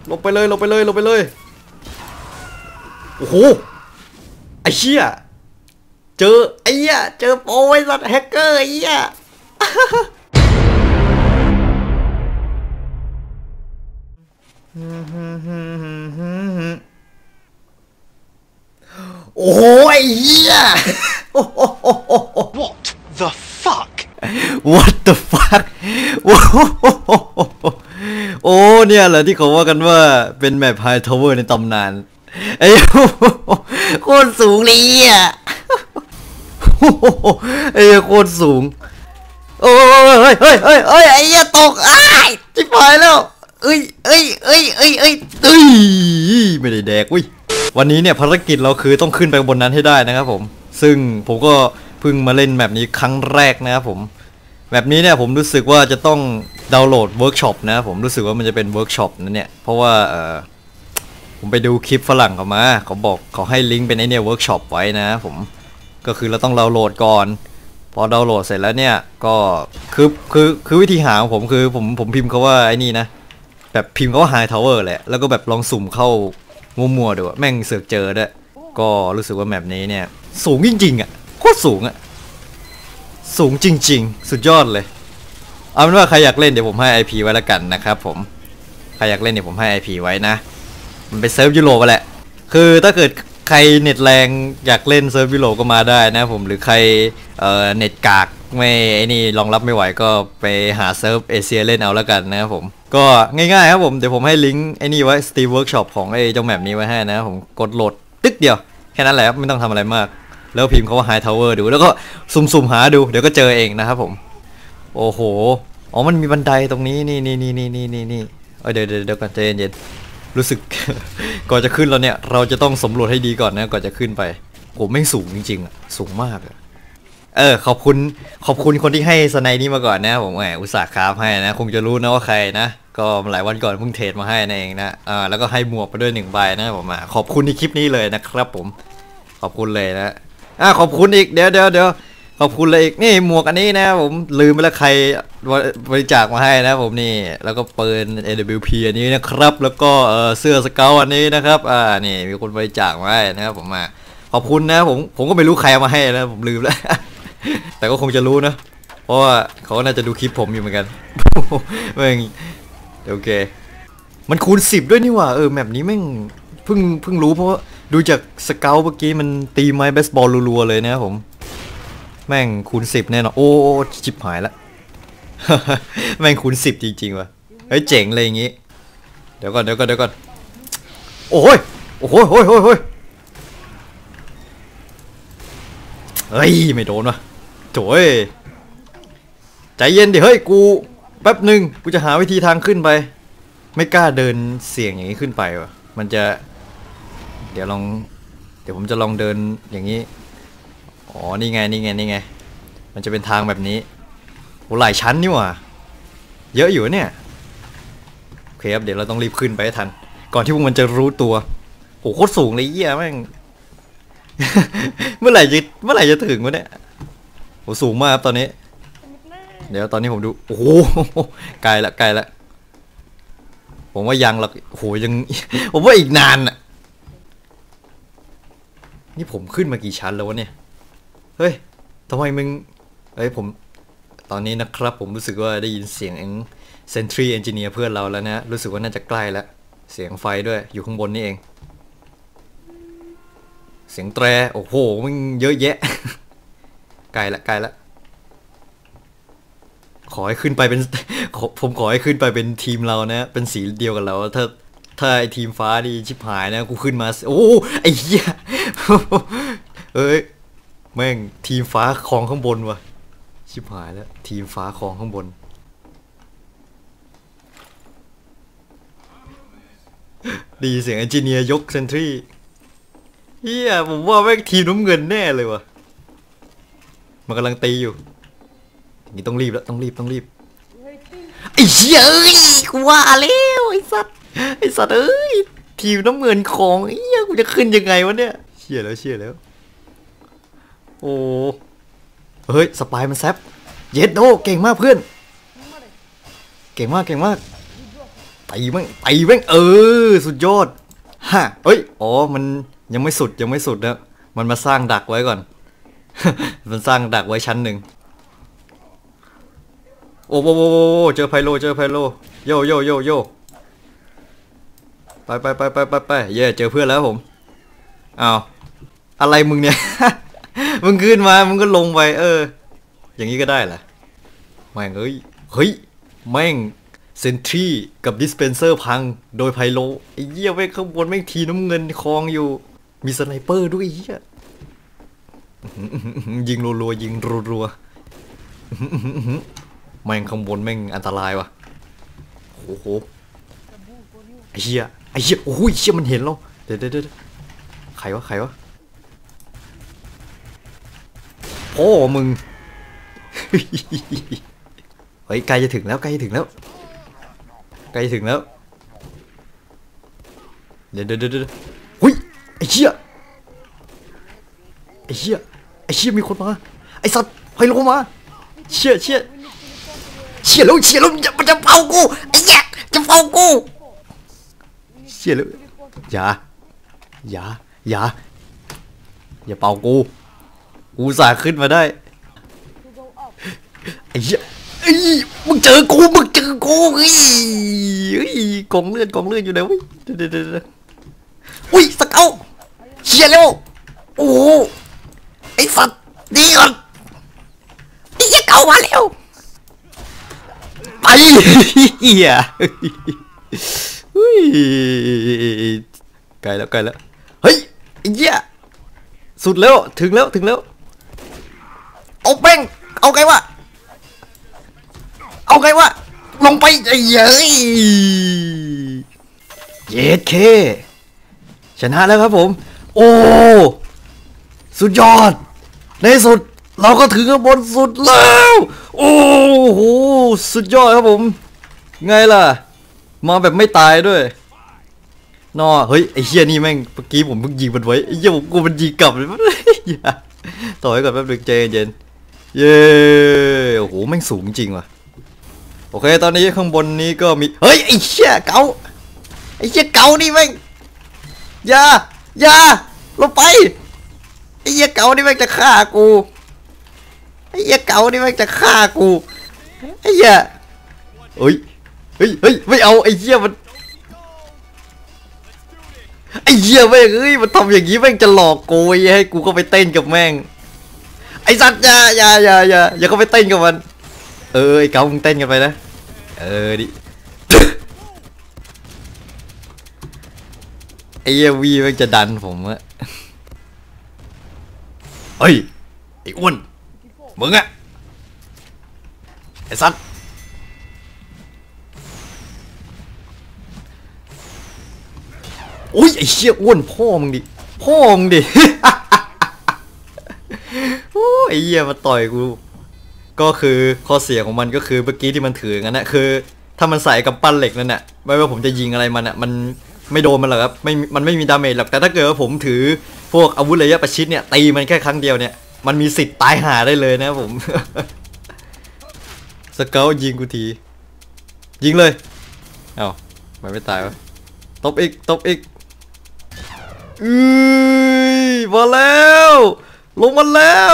ลงไปเลยลงไปเลยลงไปเลยโอ้โหไอ้เหี้ยเจอไอ้เหี้ยเจอโปรไอ้สัตว์แฮกเกอร์ไอ้เหี้ยโอ้โหไอ้เหี้ย What the fuck What the fuck โอ้เนี่ยเหรอที่เขาว่ากันว่าเป็นแมปไฮทาวเวอร์ในตำนานไอ้โคตรสูงเลยอ่ะไอ้โคตรสูงโอ้ยเฮ้ยเฮ้ยเฮ้ยเฮ้ยไอ้เหี้ยตกอ้ายจิ๋วหายแล้วเอ้ยไม่ได้แดกวิวันนี้เนี่ยภารกิจเราคือต้องขึ้นไปบนนั้นให้ได้นะครับผมซึ่งผมก็เพิ่งมาเล่นแบบนี้ครั้งแรกนะครับผมแบบนี้เนี่ยผมรู้สึกว่าจะต้องดาวน์โหลดเวิร์กช็อปนะผมรู้สึกว่ามันจะเป็นเวิร์กช็อปนั่นเนี่ยเพราะว่าผมไปดูคลิปฝรั่งเขามาเขาบอกเขาให้ลิงก์เป็นไอเนี่ยเวิร์กช็อปไว้นะผมก็คือเราต้องดาวน์โหลดก่อนพอดาวน์โหลดเสร็จแล้วเนี่ยก็คือวิธีหาของผมคือผมพิมพ์เขาว่าไอ้นี่นะแบบพิมพ์เขาว่า High Tower แหละแล้วก็แบบลองสุ่มเข้ามัวๆดูแม่งเสือกเจอด้วยก็รู้สึกว่าแมปนี้เนี่ยสูงจริงๆอ่ะโคตรสูงอ่ะสูงจริงๆสุดยอดเลยเอาเป็นว่าใครอยากเล่นเดี๋ยวผมให้ IP ไว้แล้วกันนะครับผมใครอยากเล่นเดี๋ยวผมให้ IP ไว้นะมันเป็นเซิร์ฟยุโรปไปแหละคือถ้าเกิดใครเน็ตแรงอยากเล่นเซิร์ฟยุโรปก็มาได้นะผมหรือใครเน็ตกากไม่ไอ้นี่รองรับไม่ไหวก็ไปหาเซิร์ฟเอเชียเล่นเอาแล้วกันนะครับผมก็ง่ายๆครับผมเดี๋ยวผมให้ลิงก์ไอ้นี่ไว้ Steam Workshop ของไอ้เจ้าแมปนี้ไว้ให้นะผมกดโหลดตึ๊กเดียวแค่นั้นแหละครับไม่ต้องทำอะไรมากแล้วพิมพ์เขาว่า High Tower ดูแล้วก็สุ่มๆหาดูเดี๋ยวก็เจอเองนะครับผมโอ้โหอ๋อมันมีบันไดตรงนี้นี่เดี๋ยวก่อนใจเย็นรู้สึก ก่อนจะขึ้นแล้วเนี่ยเราจะต้องสำรวจให้ดีก่อนนะก่อนจะขึ้นไปผมไม่สูงจริงๆอะสูงมากขอบคุณคนที่ให้สไนนี้มาก่อนนะผมแหมอุตส่าห์คราฟให้นะคงจะรู้นะว่าใครนะก็หลายวันก่อนเพิ่งเทรดมาให้นั่นเองนะแล้วก็ให้หมวกไปด้วย1 ใบนะผมขอบคุณในคลิปนี้เลยนะครับผมขอบคุณเลยนะขอบคุณอีกเดี๋ยวขอบคุณเลยอีกนี่หมวกอันนี้นะผมลืมไปแล้วใครบริจาคมาให้นะผมนี่แล้วก็ปืน AWP อันนี้นะครับแล้วก็เสื้อสเกลอันนี้นะครับนี่มีคนบริจาคมาให้นะครับผมขอบคุณนะผมก็ไม่รู้ใครเอามาให้นะผมลืมแล้ว แต่ก็คงจะรู้นะเพราะว่าเขาน่าจะดูคลิปผมอยู่เหมือนกัน แม่งโอเคมันคูณ10ด้วยนี่หว่าแมปนี้แม่งเพิ่งรู้เพราะดูจากสเกลเมื่อกี้มันตีไม้เบสบอลรัวๆเลยนะครับผมแม่งคูณ10แน่นอนโอ้ชิบหายละ แม่งคูณ10จริงๆว่ะเฮ้ยเจ๋งเลยอย่างงี้เดี๋ยวก่อนโอ้ยเฮ้ยไม่โดนวะโถ่ใจเย็นดิเฮ้ยกูแป๊บหนึ่งกูจะหาวิธีทางขึ้นไปไม่กล้าเดินเสี่ยงอย่างนี้ขึ้นไปว่ะมันจะเดี๋ยวผมจะลองเดินอย่างนี้อ๋อนี่ไงมันจะเป็นทางแบบนี้โหหลายชั้นนี่ว่ะเยอะอยู่เนี่ยโอเคครับเดี๋ยวเราต้องรีบขึ้นไปให้ทันก่อนที่พวกมันจะรู้ตัวโหโคตรสูงเลยเหี้ยแม่ง เมื่อไหร่จะถึงวะเนี่ยโหสูงมากครับตอนนี้เดี๋ยวตอนนี้ผมดูโอ้โหไกลละผมว่ายังหรอกโหยัง ผมว่าอีกนานอ่ะนี่ผมขึ้นมากี่ชั้นแล้ววะเนี่ยเฮ้ยทำไมมึงผมตอนนี้นะครับผมรู้สึกว่าได้ยินเสียงเซนทรีเอนจิเนียร์เพื่อนเราแล้วนะรู้สึกว่าน่าจะใกล้แล้วเสียงไฟด้วยอยู่ข้างบนนี่เองเสียงแตรโอ้โหมันเยอะแยะ ไกลละขอให้ขึ้นไปเป็น ผมขอให้ขึ้นไปเป็นทีมเรานะเป็นสีเดียวกันเราถ้าไอทีมฟ้าดีชิบหายนะกูขึ้นมาโอ้ไอ้เหี้ย แม่งทีมฟ้าครองข้างบนวะชิบหายแล้วทีมฟ้าครองข้างบนดีเสียงเอนจิเนียร์ยกเซนทรีเฮียผมว่าแม่งทีมน้ำเงินแน่เลยวะมันกำลังตีอยู่นี่ต้องรีบแล้วต้องรีบไอ้เหี้ยกูว่าแล้วไอ้สัตว์ทีมน้ำเงินของเฮียกูจะขึ้นยังไงวะเนี่ยเชี่ยแล้วโอ้เฮ้ยสปายมันแซบเย็ดโดเก่งมากเพื่อนเก่งมากตีแม่งสุดยอดฮะเอ้ยอ๋อมันยังไม่สุดนะมันมาสร้างดักไว้ก่อน มันสร้างดักไว้ชั้นหนึ่งโอ้โหเจอไพโลโยไปเย่เจอเพื่อนแล้วผมอ้าวอะไรมึงเนี่ย มึงขึ้นมามึงก็ลงไปอย่างนี้ก็ได้เหรอแม่งเฮ้ยแม่งเซนทรีกับดิสเพนเซอร์พังโดยไพโลไอ้เหี้ยแม่งข้างบนแม่งทีน้ำเงินคลองอยู่มีสไนเปอร์ด้วยไอ้เหี้ยยิงรัวๆยิงรัวๆแม่งข้างบนแม่งอันตรายว่ะโอ้โหไอ้เหี้ยโอ้ยเหี้ยมันเห็นเราเดี๋ยวใครวะพ่อมึง เฮ้ยใกล้จะถึงแล้วเดี๋ยวหุ้ยไอ้เหี้ยมีคนมาไอ้สัตว์ไพโลมาเชี่ยแล้วมันจะเผากูไอ้เหี้ยจะเผากูเชี่ยแล้วอย่าเป่ากูสาขึ้นมาได้ไอ้เหี้ยมึงเจอกูเฮ้ยกองเลือดอยู่ไหนวะเดี๋ยวอุ้ยสเกลเชี่ยแล้วโอ้ไอ้สัตว์ดีก่อนไอ้เหี้ยเก่ามาแล้วไปเหี้ยใกล้แล้วเฮ้ยไอ้เหี้ยสุดแล้วถึงแล้วเอาแป้งเอาไงวะลงไปเย้ยเย็ดเคชนะแล้วครับผมโอ้สุดยอดในสุดเราก็ถึงข้างบนสุดแล้วโอ้โหสุดยอดครับผมไงล่ะมาแบบไม่ตายด้วยนอเฮ้ยไอ้เหี้ยนี่แม่งเมื่อกี้ผมเพิ่งยิงมันไว้ไอ้เหี้ยผมกลัวมันยิงกลับเลยต่อให้ก่อนแป๊บนึงใจเย็นเย้โอ้โหแม่งสูงจริงว่ะโอเคตอนนี้ข้างบนนี้ก็มีเฮ้ยไอ้เหี้ยเก๋านี่แม่งอย่าลงไปไอ้เหี้ยเก๋านี่แม่งจะฆ่ากูไอ้เหี้ยเฮ้ยไม่เอาไอ้เหี้ยมันแม่งมันทำอย่างนี้แม่งจะหลอกกูไอ้ให้กูก็ไปเต้นกับแม่งไอ้สัตว์อย่าเข้าไปเต้นกับมันไอ้เก๋ามึงเต้นกันไปนะดิ ไอ้วีมันจะดันผมอะเฮ้ยไอ้อ้วนมึงอะไอ้สัตว์โอ้ยไอ้เชี่ยอ้วนพ่อมึงดิ โอ้ไอ้เหี้ยมาต่อยกูก็คือข้อเสียของมันก็คือเมื่อกี้ที่มันถืองั้นนะคือถ้ามันใส่กับปั้นเหล็กนั่นน่ะไม่ว่าผมจะยิงอะไรมันอ่ะมันไม่โดนมันหรอกครับมันไม่มีดาเมจหรอกแต่ถ้าเกิดว่าผมถือพวกอาวุธระยะประชิดเนี่ยตีมันแค่ครั้งเดียวเนี่ยมันมีสิทธิ์ตายห่าได้เลยนะผม สเกลยิงกูทียิงเลยเอ้ามันไม่ตายวะตบอีกมาแล้วลงมาแล้ว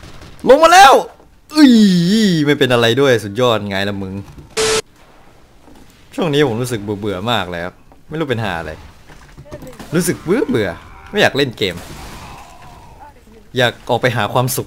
ไม่เป็นอะไรด้วยสุดยอดไงล่ะมึงช่วงนี้ผมรู้สึกเบื่อมากเลยครับไม่รู้เป็นหาอะไรรู้สึกเบื่อไม่อยากเล่นเกมอยากออกไปหาความสุข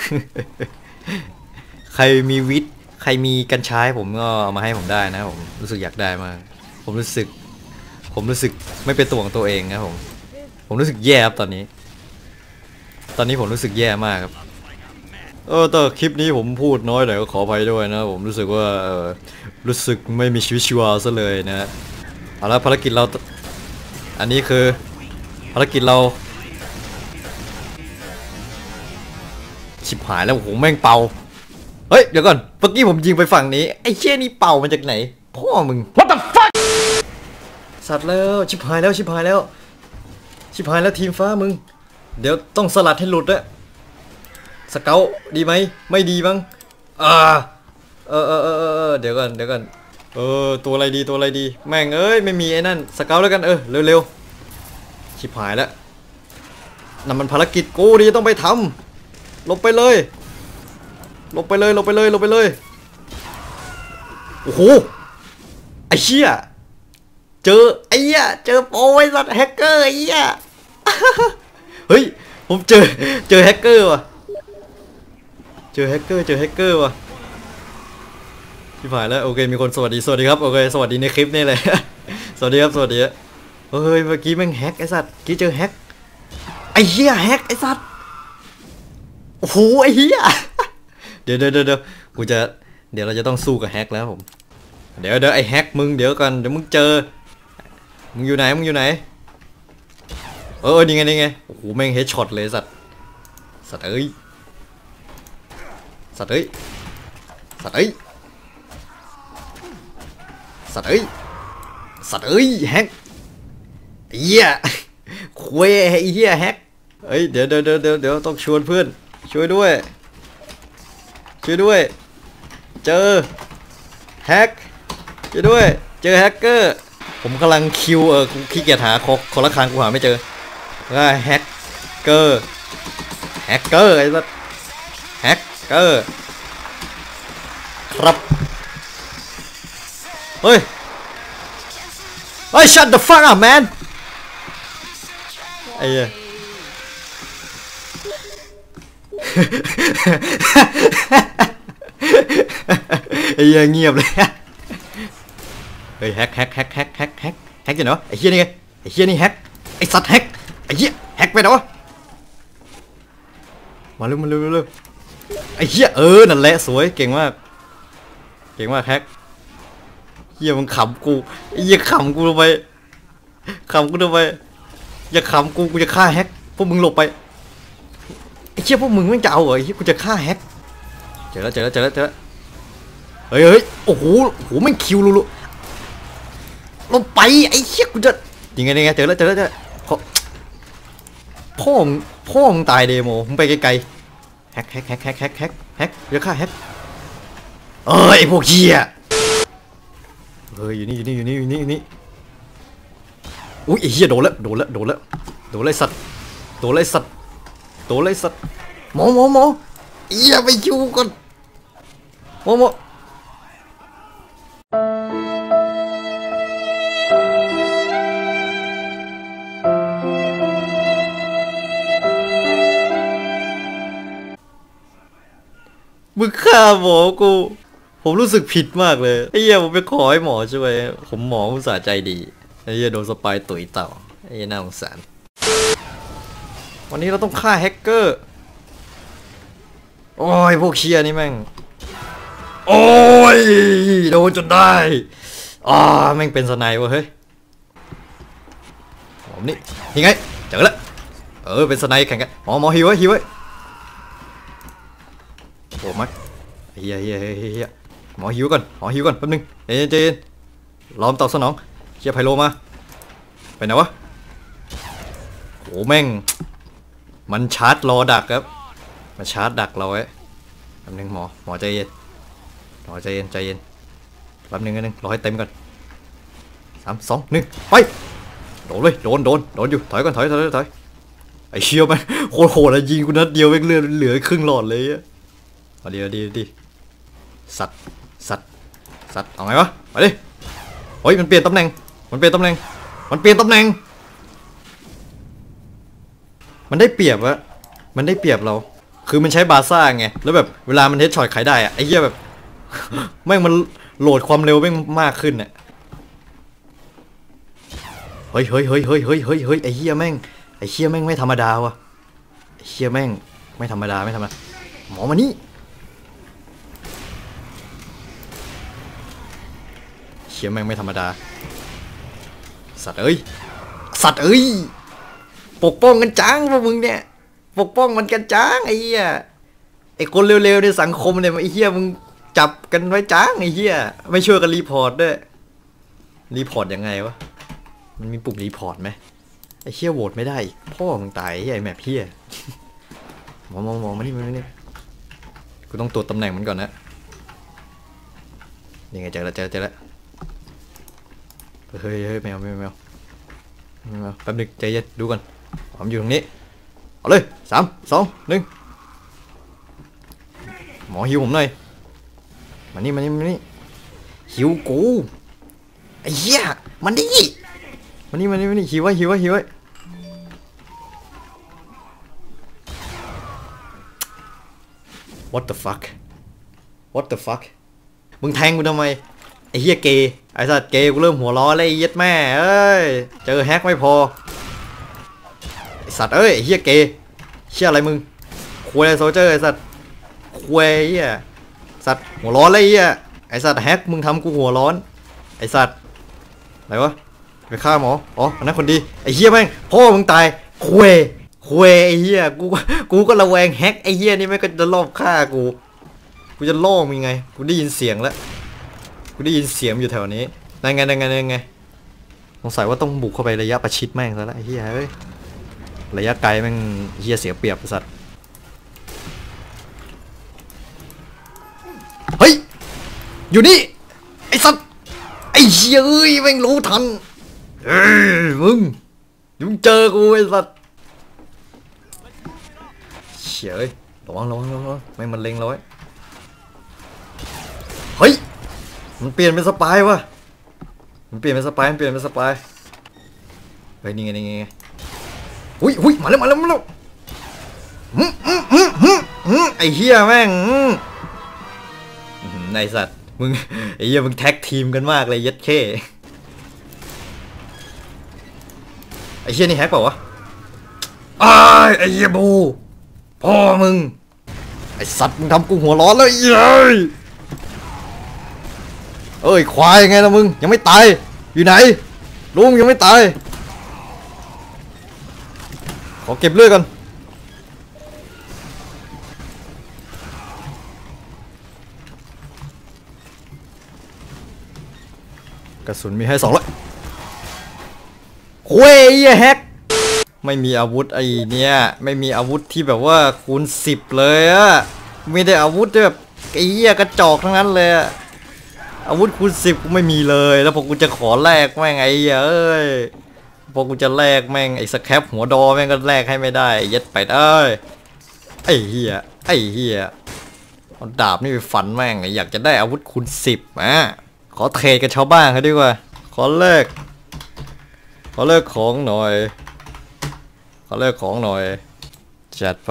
ใครมีวิทย์ใครมีกัญชาผมก็เอามาให้ผมได้นะผมรู้สึกอยากได้มากผมรู้สึกไม่เป็นตัวของตัวเองนะผมรู้สึกแย่ครับตอนนี้ผมรู้สึกแย่มากครับแต่คลิปนี้ผมพูดน้อยหน่อยก็ขออภัยด้วยนะผมรู้สึกว่ารู้สึกไม่มีชีวิตชีวาซะเลยนะเอาละภารกิจเราอันนี้คือภารกิจเราชิบหายแล้วโอ้โหแม่งเป่าเฮ้ยเดี๋ยวก่อนเมื่อกี้ผมยิงไปฝั่งนี้ไอ้เชี่ยนี่เป่ามาจากไหนพ่อมึง What the fuck สัตว์แล้วชิบหายแล้วทีมฟ้ามึงเดี๋ยวต้องสลัดให้หลุดอะสเกลดีไหมไม่ดีมั้งเดี๋ยวก่อนตัวอะไรดีตัวอะไรดีแม่งเอ้ยไม่มีไอ้นั่นสเกลแล้วกันเร็วๆชิบหายแล้วนั่นมันภารกิจกูที่จะต้องไปทำลงไปเลยลงไปเลยลงไปเลยลงไปเลยโอ้โหไอ้เหี้ยเจอไอ้เหี้ยเจอโปรไอ้สัตว์แฮกเกอร์ไอ้เหี้ยเฮ้ยผมเจอแฮกเกอร์ว่ะเจอแฮกเกอร์ว่ะที่ผ่านแล้วโอเคมีคนสวัสดีครับโอเคสวัสดีในคลิปนี่เลย สวัสดีครับสวัสดีเฮ้ยเมื่อกี้แม่งแฮกไอ้สัตว์กี้เจอแฮกไอ้เหี้ยแฮกไอ้สัตว์โอ้โหไอ้เหี้ย เดี๋ยวกูจะเดี๋ยวเราจะต้องสู้กับแฮกแล้วผมเดี๋ยวไอ้แฮกมึงเดี๋ยวกันเดี๋ยวมึงเจอมึงอยู่ไหนนี่ไงโอ้โหแม่งเฮดช็อตเลยสัตว์เอ้ยสัตว์เอ้ยแฮกเหี้ยคุยไอ้เหี้ยแฮกเอ้ยเดี๋ยวต้องชวนเพื่อนช่วยด้วยเจอแฮกช่วยด้วยเจอแฮกเกอร์ผมกำลังคิวกูขี้เกียจหาคนละครั้งกูหาไม่เจอว่าแฮกเกอร์ไอ้สัสแฮกเกอร์ครับเฮ้ยshut the fuck up man ไอ้เหี้ย ไอ้เหี้ยเงียบเลยเฮ้ยแฮกอยู่เนาะไอ้เหี้ยนี่ไงไอ้เหี้ยนี่แฮกไอ้สัตว์แฮกไอ้เหี้ยแฮกไปเนาะมาเร็วไอ้เหี้ยนั่นแหละสวยเก่งมากแฮกเหี้ยมึงขำกูไอ้เหี้ยขำกูทำไมอย่าขำกูจะฆ่าแฮกพวกมึงหลบไปไอ้เหี้ยพวกมึงไม่จะเอาเหรอไอ้เหี้ยกูจะฆ่าแฮกเจอแล้วเฮ้ยโอ้โหไม่คิวลุลงไปไอ้เหี้ยกูจะยังไงเจอแล้วพ่อมึงตายเดโมมึงไปไกลๆแฮกจะฆ่าแฮกไอ้พวกเหี้ยอยู่นี่อุ้ยไอ้เหี้ยโดนแล้วไอ้สัตว์หมอเหี้ยไปอยู่ก่อนหมอมึงฆ่าหมอกูผมรู้สึกผิดมากเลยไอ้เหี้ยผมไปขอให้หมอช่วยผมหมออุตส่าห์ใจดีไอ้เหี้ยโดนสปายตุ๋ยเต่าไอ้เหี้ยน่าสงสารวันนี้เราต้องฆ่าแฮกเกอร์โอ้ยพวกเชียนี่แม่งโอ้ยโดนจนได้แม่งเป็นสไนเปอร์เฮ้ยผมนี่ยังไงเจอแล้วเป็นสไนแข่งกันหมอฮิวไว้โอ้มัดเฮียหมอฮิวก่อนแป๊บนึงเย็นล้อมตอบสนองเชียร์ไพโลมาไปไหนวะโอ้แม่งมันชาร์จรอดักครับมันชาร์จดักเราไว้แป๊บนึงหมอใจเย็นแป๊บนึงรอให้เต็มก่อน3 2 1ไปโดนเลยโดนอยู่ถอยก่อนถอยไอ้เชี่ยวมันโคตรโหดเลยยิงกูนัดเดียวไม่เหลือครึ่งหลอดเลยเอาดีสัตว์เอาไงวะไปดิเฮ้ยมันเปลี่ยนตำแหน่งมันได้เปรียบเราคือมันใช้บาซ่าไงแล้วแบบเวลามันเฮดช็อตขายได้อะไอ้เหี้ยแบบ แม่งมันโหลดความเร็วแม่งมากขึ้นเนี่ยเฮ้ยไอ้เหี้ยแม่งไม่ธรรมดาวะไอ้เหี้ยแม่งไม่ธรรมดาหมอมานี่เหี้ยแม่งไม่ธรรมดาสัตว์เอ้ยปกป้องกันจังพวกมึงเนี่ยปกป้องมันกันจังไอ้เหี้ยไอ้คนเร็วๆในสังคมเนี่ยไอ้เหี้ยมึงจับกันไว้จังไอ้เหี้ยไม่ช่วยกันรีพอร์ตด้วยรีพอร์ตยังไงวะมันมีปุ่มรีพอร์ตไหมไอ้เหี้ยโหวตไม่ได้พ่อมึงตายไอ้แมพเหี้ยมองมานี่กูต้องตรวจตำแหน่งมันก่อนนะยังไงเจอแล้วเฮ้ยแมวแป๊บนึงใจเย็นดูก่อนผมอยู่ตรงนี้เอาเลย3 2 1หมอหิวผมหน่อยมานี่หิวกูไอ้เหี้ยมันดิมานี่หิวไว้What the fuck มึงแทงกูทำไมไอ้เหี้ยเกย์ไอ้สัตว์เกย์กูเริ่มหัวร้อนเลยไอ้เหี้ยแม่เอ้ยเจอแฮกไม่พอไอ้สัตว์เอ้ยไอ้เหี้ยเกย์เชี่ยอะไรมึงคุยอะไรโซเจอร์ไอ้สัตว์คุยไอ้เหี้ยสัตว์หัวร้อนเลยไอ้เหี้ยไอ้สัตว์แฮกมึงทำกูหัวร้อนไอ้สัตว์อะไรวะไปฆ่าหมออ๋ออันนั้นคนดีไอ้เหี้ยแม่งพ่อมึงตายคุยไอ้เหี้ยกูก็ระแวงแฮกไอ้เหี้ยนี่แม่งก็จะลอบฆ่ากูจะล่อมึงไงกูได้ยินเสียงแล้วกูได้ยินเสียงอยู่แถวนี้นั่นไงสงสัยว่าต้องบุกเข้าไประยะประชิดแม่งซะแล้วไอ้เหี้ยเฮ้ยระยะไกลแม่งเหี้ยเสียเปรียบสัตว์เฮ้ยอยู่นี่ไอ้สัตว์ไอ้เหี้ยเอ้ยแม่งรู้ทันมึงเจอกูไอ้สัตว์เฉยระวังไม่มันเล็งเราไว้เฮ้ยมันเปลี่ยนเป็นสปายวะมันเปลี่ยนเป็นสปายเฮ้ยนี่ไงหุ้ยมาแล้วไอ้เหี้ยแม่งไอ้สัตว์มึงไอ้เหี้ยมึงแท็กทีมกันมากเลยยัดเข้ไอ้เหี้ยนี่แฮกเปล่าวะไอ้เหี้ยบูพ่อมึงไอ้สัตว์มึงทำกูหัวร้อนเลยเอ้ยควายไงล่ะมึงยังไม่ตายอยู่ไหนลุงยังไม่ตายขอเก็บเลือดกันกระสุนมีให้2เลยคุยแฮกไม่มีอาวุธไอ้เนี่ยไม่มีอาวุธที่แบบว่าคูณ10เลยอะไม่ได้อาวุธแบบไอ้เหี้ยกระจอกทั้งนั้นเลยอะอาวุธคูณ10กูไม่มีเลยแล้วพอกูจะขอแลกแม่งไอ้เอ้ยพอกูจะแลกแม่งไอ้สแคปหัวดอแม่งก็แลกให้ไม่ได้ยัดไปได้ไอ้เหี้ยเอาดาบนี่ไปฟันแม่งอยากจะได้อาวุธคูณ10ขอเทรดกับชาวบ้านเขาดีกว่าขอแลกของหน่อยจัดไป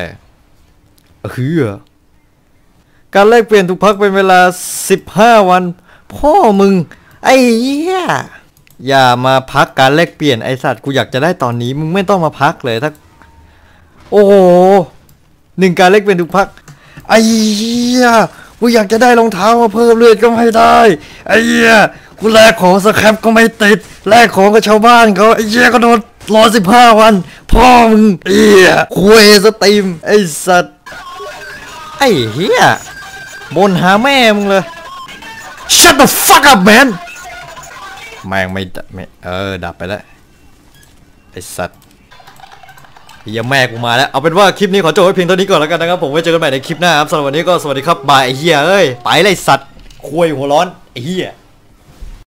การแลกเปลี่ยนทุกพักเป็นเวลา15 วันพ่อมึงไอ้เหี้ยอย่ามาพักการแลกเปลี่ยนไอ้สัตว์กูอยากจะได้ตอนนี้มึงไม่ต้องมาพักเลยถ้าโอ้โห1การแลกเปลี่ยนทุกพักไอ้เหี้ยกูอยากจะได้รองเท้ามาเพิ่มเลือดก็ไม่ได้ไอ้เหี้ยกูแลกของสแครปก็ไม่ติดแลกของกับชาวบ้านเขาไอ้เหี้ยก็โดนรอ15 วันพ่อมึงเหี้ยคุยสตรีมไอ้สัตว์ไอ้เหี้ยบนหาแม่มึงเลย Shut the fuck up man แม่งไม่ดับไปแล้วไอ้สัตว์เหี้ยแม่กูมาแล้วเอาเป็นว่าคลิปนี้ขอจบไว้เพียงเท่านี้ก่อนแล้วกันนะครับผมไว้เจอกันใหม่ในคลิปหน้าครับสำหรับวันนี้ก็สวัสดีครับบายไอ้เหี้ยเอ้ยไปเลยสัตว์คุยหัวร้อนไอ้เหี้ย